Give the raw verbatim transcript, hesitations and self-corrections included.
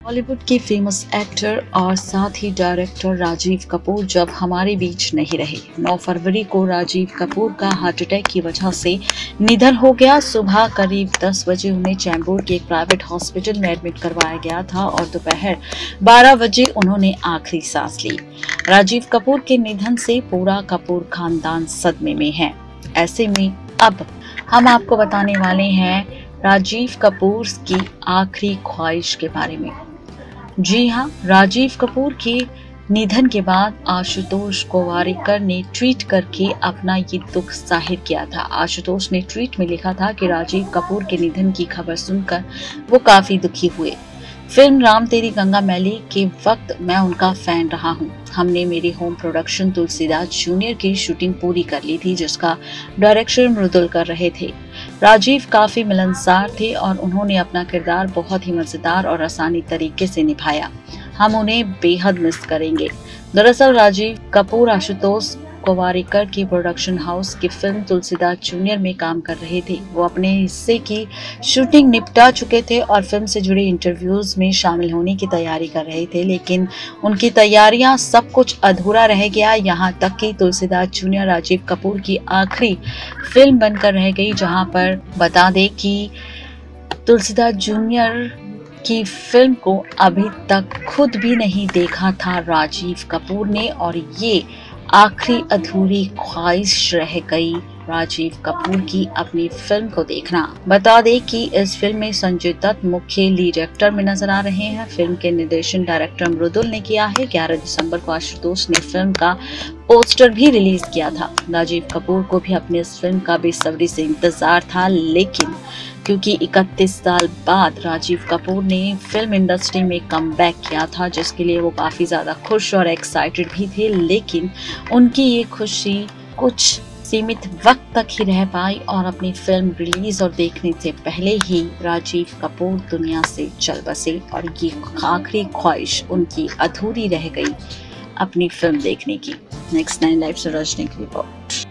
बॉलीवुड के famous actor और साथ ही डायरेक्टर राजीव कपूर जब हमारे बीच नहीं रहे। नौ फरवरी को राजीव कपूर का हार्ट अटैक की वजह से निधन हो गया। सुबह करीब दस बजे उन्हें चैम्बूर के एक प्राइवेट हॉस्पिटल में एडमिट करवाया गया था और दोपहर बारह बजे उन्होंने आखिरी सांस ली। राजीव कपूर के निधन से पूरा कपूर खानदान सदमे में है। ऐसे में अब हम आपको बताने वाले हैं राजीव कपूर की आखिरी ख्वाहिश के बारे में। जी हाँ, राजीव कपूर के निधन के बाद आशुतोष गोवारिकर ने ट्वीट करके अपना ये दुख जाहिर किया था। आशुतोष ने ट्वीट में लिखा था कि राजीव कपूर के निधन की खबर सुनकर वो काफी दुखी हुए। फिल्म राम तेरी गंगा मैली के वक्त मैं उनका फैन रहा हूँ। हमने मेरी होम प्रोडक्शन तुलसीदास जूनियर की शूटिंग पूरी कर ली थी, जिसका डायरेक्शन मृदुल कर रहे थे। राजीव काफी मिलनसार थे और उन्होंने अपना किरदार बहुत ही मजेदार और आसानी तरीके से निभाया। हम उन्हें बेहद मिस करेंगे। दरअसल राजीव कपूर आशुतोष गोवारिकर की प्रोडक्शन हाउस की फिल्म तुलसीदास जूनियर में काम कर रहे थे। वो अपने हिस्से की शूटिंग निपटा चुके थे और फिल्म से जुड़े इंटरव्यूज में शामिल होने की तैयारी कर रहे थे, लेकिन उनकी तैयारियां सब कुछ अधूरा रह गया। यहाँ तक कि तुलसीदास जूनियर राजीव कपूर की आखिरी फिल्म बनकर रह गई, जहां पर बता दें कि तुलसीदास जूनियर की फिल्म को अभी तक खुद भी नहीं देखा था राजीव कपूर ने, और ये आखिरी अधूरी ख्वाहिश रह गई राजीव कपूर की अपनी फिल्म को देखना। बता दें कि इस फिल्म में संजय दत्त मुख्य लीड एक्टर में नजर आ रहे हैं। फिल्म के निर्देशन डायरेक्टर मृदुल ने किया है। ग्यारह दिसंबर को आशुतोष ने फिल्म का पोस्टर भी रिलीज किया था। राजीव कपूर को भी अपनी इस फिल्म का बेसब्री से इंतजार था, लेकिन क्योंकि इकतीस साल बाद राजीव कपूर ने फिल्म इंडस्ट्री में कमबैक किया था, जिसके लिए वो काफी ज्यादा खुश और एक्साइटेड भी थे, लेकिन उनकी ये खुशी कुछ सीमित वक्त तक ही रह पाई और अपनी फिल्म रिलीज और देखने से पहले ही राजीव कपूर दुनिया से चल बसे और ये आखिरी ख्वाहिश उनकी अधूरी रह गई अपनी फिल्म देखने की। नेक्स्ट नाइन लाइव से रजनी की रिपोर्ट।